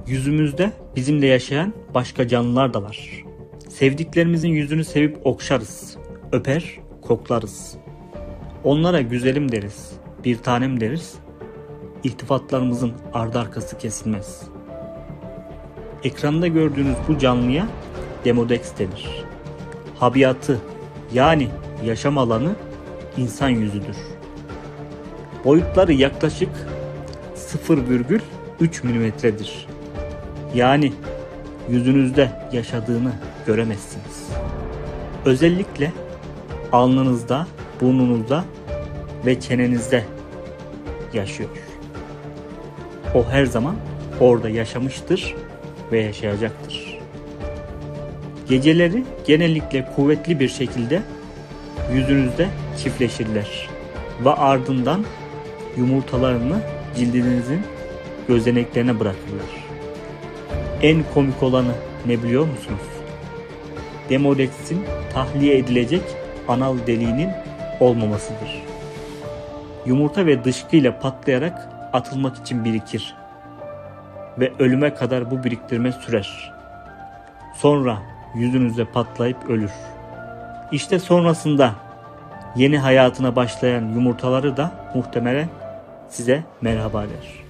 Yüzümüzde bizimle yaşayan başka canlılar da var. Sevdiklerimizin yüzünü sevip okşarız, öper, koklarız. Onlara güzelim deriz, bir tanem deriz. İltifatlarımızın ardı arkası kesilmez. Ekranda gördüğünüz bu canlıya Demodex denir. Tabiatı yani yaşam alanı insan yüzüdür. Boyutları yaklaşık 0,3 milimetredir. Yani yüzünüzde yaşadığını göremezsiniz. Özellikle alnınızda, burnunuzda ve çenenizde yaşıyor. O her zaman orada yaşamıştır ve yaşayacaktır. Geceleri genellikle kuvvetli bir şekilde yüzünüzde çiftleşirler ve ardından yumurtalarını cildinizin gözeneklerine bırakırlar. En komik olanı ne biliyor musunuz? Demodex'in tahliye edilecek anal deliğinin olmamasıdır. Yumurta ve dışkıyla patlayarak atılmak için birikir ve ölüme kadar bu biriktirme sürer. Sonra yüzünüzde patlayıp ölür. İşte sonrasında yeni hayatına başlayan yumurtaları da muhtemelen size merhaba der.